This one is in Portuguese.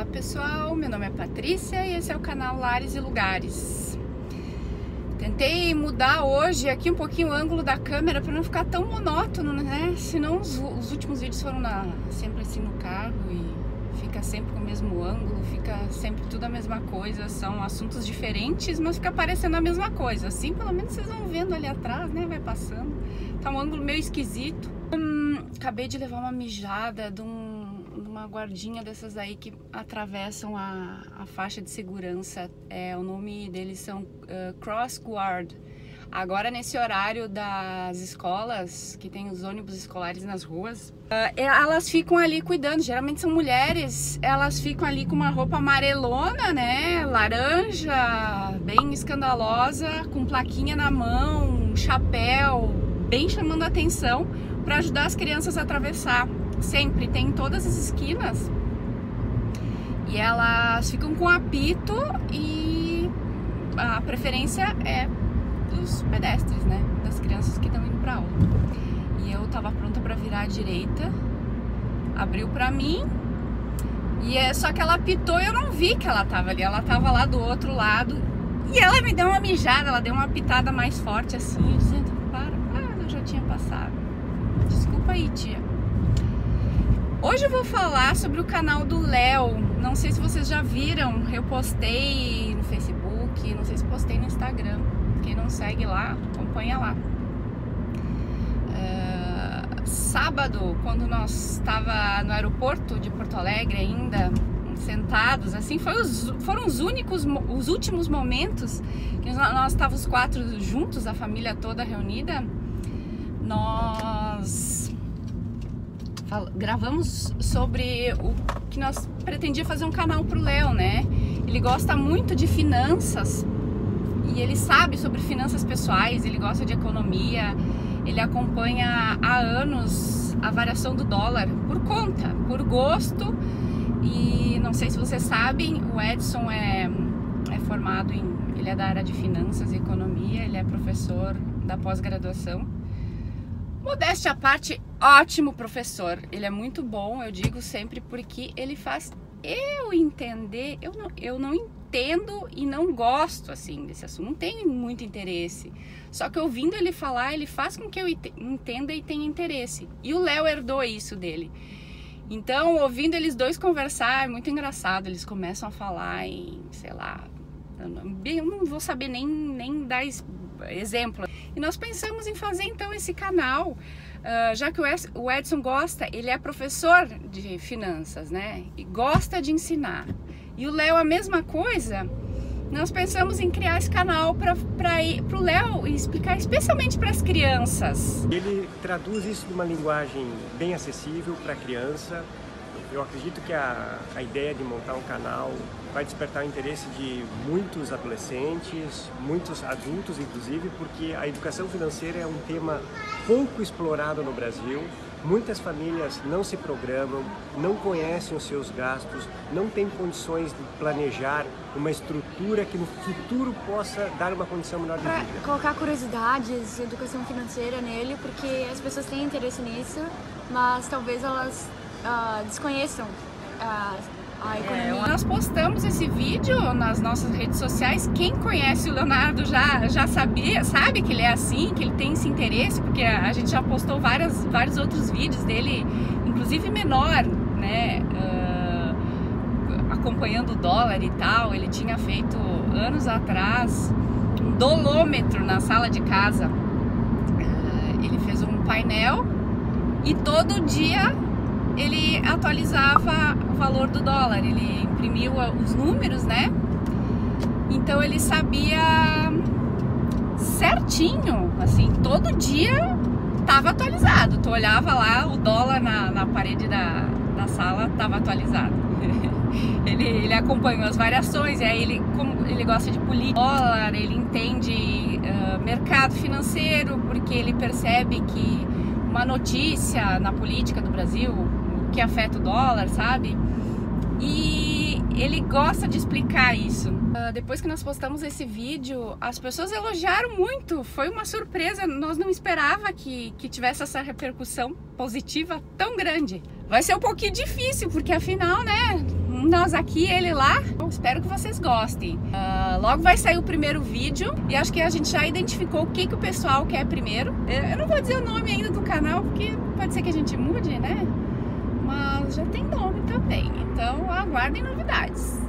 Olá pessoal, meu nome é Patrícia e esse é o canal Lares e Lugares. Tentei mudar hoje aqui um pouquinho o ângulo da câmera para não ficar tão monótono, né? Senão os últimos vídeos foram sempre assim no carro e fica sempre com o mesmo ângulo, fica sempre tudo a mesma coisa, são assuntos diferentes, mas fica parecendo a mesma coisa. Assim pelo menos vocês vão vendo ali atrás, né? Vai passando. Tá um ângulo meio esquisito. Acabei de levar uma mijada de uma guardinha dessas aí que atravessam a faixa de segurança. O nome deles são Cross Guard. Agora nesse horário das escolas, que tem os ônibus escolares nas ruas, elas ficam ali cuidando, geralmente são mulheres, elas ficam ali com uma roupa amarelona, né, laranja, bem escandalosa, com plaquinha na mão, um chapéu, bem chamando a atenção, para ajudar as crianças a atravessar. Sempre tem em todas as esquinas e elas ficam com apito e a preferência é dos pedestres, né, das crianças que estão indo para aula. E eu tava pronta para virar à direita, abriu para mim e só que ela apitou e eu não vi que ela tava ali, ela tava lá do outro lado e ela me deu uma mijada, ela deu uma apitada mais forte assim, dizendo eu já tinha passado, desculpa aí tia. Hoje eu vou falar sobre o canal do Léo. Não sei se vocês já viram, eu postei no Facebook, não sei se postei no Instagram. Quem não segue lá, acompanha lá. Sábado, quando nós estava no aeroporto de Porto Alegre ainda, sentados, assim, foram os últimos momentos que nós estávamos os quatro juntos, a família toda reunida. Nós gravamos sobre o que nós pretendia fazer um canal pro Léo, né? Ele gosta muito de finanças e ele sabe sobre finanças pessoais, ele gosta de economia, ele acompanha há anos a variação do dólar por gosto. E não sei se vocês sabem, o Edson é formado ele é da área de finanças e economia, ele é professor da pós-graduação. Modéstia à parte, ótimo professor, ele é muito bom, eu digo sempre, porque ele faz eu entender, eu não entendo e não gosto assim desse assunto, não tenho muito interesse, só que ouvindo ele falar, ele faz com que eu entenda e tenha interesse, e o Léo herdou isso dele. Então, ouvindo eles dois conversar, é muito engraçado, eles começam a falar em, sei lá, eu não vou saber nem dar exemplo. E nós pensamos em fazer então esse canal, já que o Edson gosta, ele é professor de finanças, né? E gosta de ensinar. E o Léo a mesma coisa. Nós pensamos em criar esse canal para o Léo explicar especialmente para as crianças. Ele traduz isso de uma linguagem bem acessível para a criança. Eu acredito que a ideia de montar um canal vai despertar o interesse de muitos adolescentes, muitos adultos inclusive, porque a educação financeira é um tema pouco explorado no Brasil. Muitas famílias não se programam, não conhecem os seus gastos, não têm condições de planejar uma estrutura que no futuro possa dar uma condição melhor de vida. Colocar curiosidades, educação financeira nele, porque as pessoas têm interesse nisso, mas talvez elas desconheçam a economia. Nós postamos esse vídeo nas nossas redes sociais. Quem conhece o Leonardo já sabe que ele é assim, que ele tem esse interesse, porque a gente já postou vários outros vídeos dele, inclusive menor, né, acompanhando o dólar e tal. Ele tinha feito anos atrás um dolômetro na sala de casa. Ele fez um painel e todo dia ele atualizava o valor do dólar, ele imprimiu os números, né? Então ele sabia certinho, assim, todo dia estava atualizado. Tu olhava lá, o dólar na parede da sala estava atualizado. Ele acompanhou as variações, e aí como ele gosta de política, dólar, ele entende mercado financeiro, porque ele percebe que uma notícia na política do Brasil que afeta o dólar, sabe? E ele gosta de explicar isso. Depois que nós postamos esse vídeo, as pessoas elogiaram muito, foi uma surpresa, nós não esperava que tivesse essa repercussão positiva tão grande. Vai ser um pouquinho difícil, porque afinal, né, nós aqui, ele lá. Eu espero que vocês gostem. Logo vai sair o primeiro vídeo e acho que a gente já identificou o que o pessoal quer primeiro. Eu não vou dizer o nome ainda do canal, porque pode ser que a gente mude, né? Mas já tem nome também, então aguardem novidades.